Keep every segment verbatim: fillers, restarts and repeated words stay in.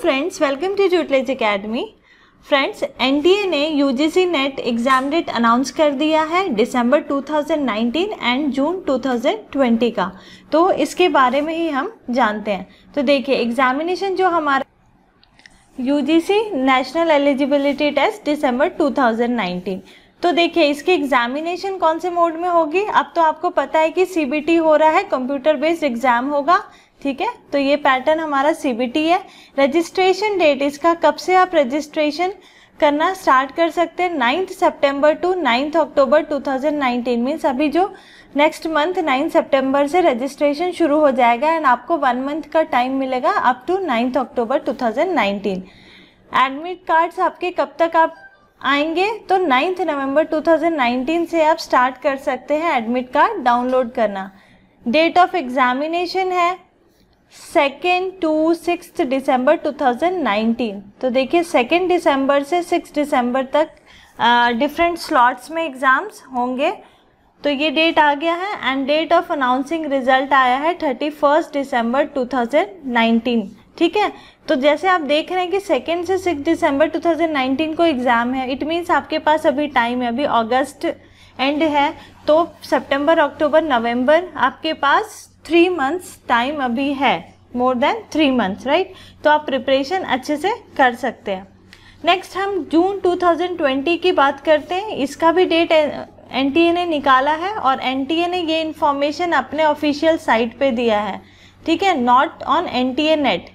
Friends, welcome to tutelage academy. Friends, NTA ने UGC NET exam date announce कर दिया है December two thousand nineteen and June two thousand twenty का। तो इसके बारे में ही हम जानते हैं। तो देखिए, एग्जामिनेशन जो हमारा UGC national eligibility test December two thousand nineteen, तो देखिए इसकी एग्जामिनेशन कौन से मोड में होगी। अब तो आपको पता है कि सीबीटी हो रहा है, कंप्यूटर बेस्ड एग्जाम होगा, ठीक है। तो ये पैटर्न हमारा सीबीटी है। रजिस्ट्रेशन डेट इसका कब से आप रजिस्ट्रेशन करना स्टार्ट कर सकते हैं, ninth September to ninth October two thousand nineteen, means अभी जो नेक्स्ट मंथ नाइन्थ सितंबर से रजिस्ट्रेशन शुरू हो जाएगा एंड आपको वन मंथ का टाइम मिलेगा up to ninth October two thousand nineteen. Admit cards आपके कब तक आप आएंगे, तो ninth November two thousand nineteen से आप स्टार्ट कर सकते हैं एडमिट कार्ड डाउनलोड करना। डेट ऑफ एग्जामिनेशन है second to six December two thousand nineteen. तो देखिए सेकेंड दिसंबर से सिक्स दिसंबर तक डिफरेंट स्लॉट्स में एग्ज़ाम्स होंगे। तो ये डेट आ गया है and date of announcing result आया है thirty first December two thousand nineteen, ठीक है। तो जैसे आप देख रहे हैं कि सेकेंड से six December two thousand nineteen को एग्ज़ाम है, इट मीन्स आपके पास अभी टाइम है, अभी अगस्त एंड है, तो सितंबर अक्टूबर नवंबर आपके पास थ्री मंथ्स टाइम अभी है, more than three months, right. तो आप प्रिपरेशन अच्छे से कर सकते हैं। नेक्स्ट हम जून टू थाउजेंड ट्वेंटी की बात करते हैं। इसका भी डेट एनटीए ने निकाला है और एनटीए ने ये इन्फॉर्मेशन अपने ऑफिशियल साइट पे दिया है, ठीक है, not on NTA NET.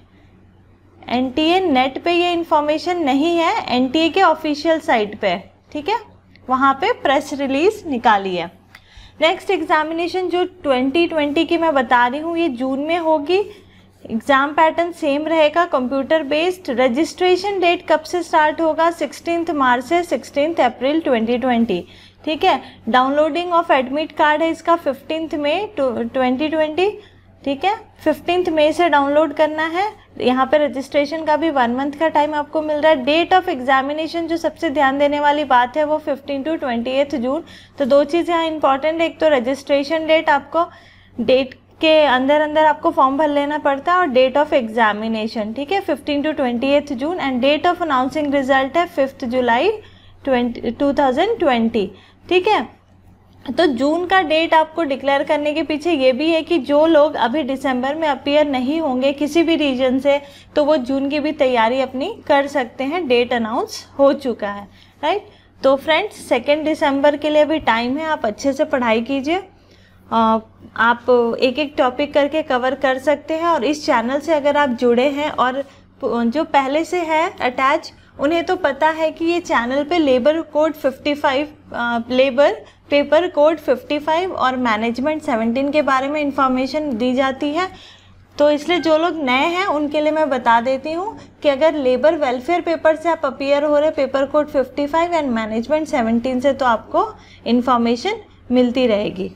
NTA NET पे ये इन्फॉर्मेशन नहीं है, एनटीए के ऑफिशियल साइट पे, ठीक है, वहाँ पे प्रेस रिलीज निकाली है। नेक्स्ट एग्जामिनेशन जो ट्वेंटी ट्वेंटी की मैं बता रही हूँ, ये जून में होगी। एग्ज़ाम पैटर्न सेम रहेगा, कंप्यूटर बेस्ड। रजिस्ट्रेशन डेट कब से स्टार्ट होगा, सिक्सटीन्थ मार्च से सिक्सटीन्थ अप्रैल ट्वेंटी ट्वेंटी, ठीक है। डाउनलोडिंग ऑफ एडमिट कार्ड है इसका फिफ्टींथ मई ट्वेंटी ट्वेंटी, ठीक है, फिफ्टींथ मई से डाउनलोड करना है। यहाँ पे रजिस्ट्रेशन का भी वन मंथ का टाइम आपको मिल रहा है। डेट ऑफ एग्जामिनेशन जो सबसे ध्यान देने वाली बात है वो फिफ्टीन टू ट्वेंटी एथ जून। तो दो चीज़ यहाँ इंपॉर्टेंट है, एक तो रजिस्ट्रेशन डेट, आपको डेट के अंदर अंदर आपको फॉर्म भर लेना पड़ता है, और डेट ऑफ एग्जामिनेशन, ठीक है, fifteen to twenty eighth June. And date of announcing result है fifth July twenty two thousand twenty, ठीक है। तो जून का डेट आपको डिक्लेयर करने के पीछे ये भी है कि जो लोग अभी दिसंबर में अपीयर नहीं होंगे किसी भी रीजन से, तो वो जून की भी तैयारी अपनी कर सकते हैं, डेट अनाउंस हो चुका है, राइट। तो फ्रेंड्स, सेकेंड दिसंबर के लिए भी टाइम है, आप अच्छे से पढ़ाई कीजिए। आप एक एक टॉपिक करके कवर कर सकते हैं। और इस चैनल से अगर आप जुड़े हैं और जो पहले से है अटैच, उन्हें तो पता है कि ये चैनल पे labour code fifty five, labour paper code fifty five और मैनेजमेंट सेवनटीन के बारे में इंफॉर्मेशन दी जाती है। तो इसलिए जो लोग नए हैं उनके लिए मैं बता देती हूँ कि अगर लेबर वेलफेयर पेपर से आप अपीयर हो रहे, paper code fifty five and management seventeen से, तो आपको इंफॉर्मेशन मिलती रहेगी।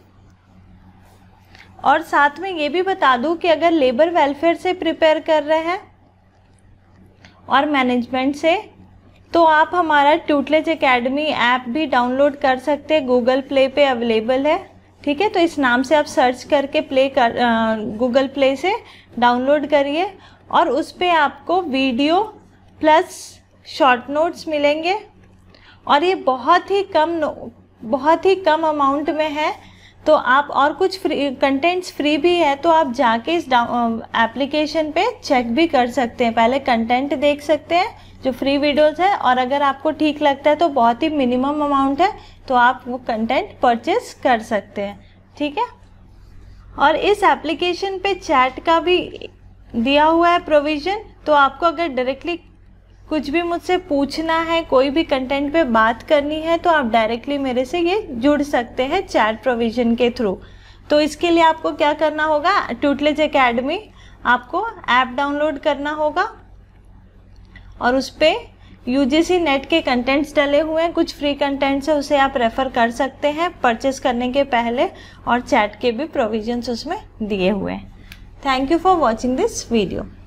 और साथ में ये भी बता दूँ कि अगर लेबर वेलफेयर से प्रिपेयर कर रहे हैं और मैनेजमेंट से, तो आप हमारा ट्यूटलेज एकेडमी ऐप भी डाउनलोड कर सकते हैं, गूगल प्ले पे अवेलेबल है, ठीक है। तो इस नाम से आप सर्च करके प्ले कर गूगल प्ले से डाउनलोड करिए, और उस पे आपको वीडियो प्लस शॉर्ट नोट्स मिलेंगे। और ये बहुत ही कम बहुत ही कम अमाउंट में है, तो आप और कुछ फ्री कंटेंट्स फ्री भी है, तो आप जाके इस एप्लीकेशन पे चेक भी कर सकते हैं, पहले कंटेंट देख सकते हैं जो फ्री वीडियोस है, और अगर आपको ठीक लगता है तो बहुत ही मिनिमम अमाउंट है, तो आप वो कंटेंट परचेस कर सकते हैं, ठीक है। और इस एप्लीकेशन पे चैट का भी दिया हुआ है प्रोविज़न, तो आपको अगर डायरेक्टली कुछ भी मुझसे पूछना है, कोई भी कंटेंट पे बात करनी है, तो आप डायरेक्टली मेरे से ये जुड़ सकते हैं चैट प्रोविज़न के थ्रू। तो इसके लिए आपको क्या करना होगा, ट्यूटलेज एकेडमी आपको ऐप डाउनलोड करना होगा, और उस पर यूजीसी नेट के कंटेंट्स डले हुए हैं, कुछ फ्री कंटेंट्स है, उसे आप रेफ़र कर सकते हैं परचेस करने के पहले, और चैट के भी प्रोविजंस उसमें दिए हुए हैं। Thank you for watching this video.